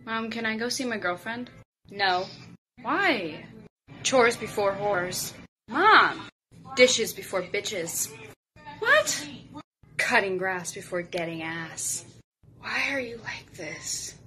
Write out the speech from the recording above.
Mom, can I go see my girlfriend? No. Why? Chores before whores. Mom! Dishes before bitches. What? Cutting grass before getting ass. Why are you like this?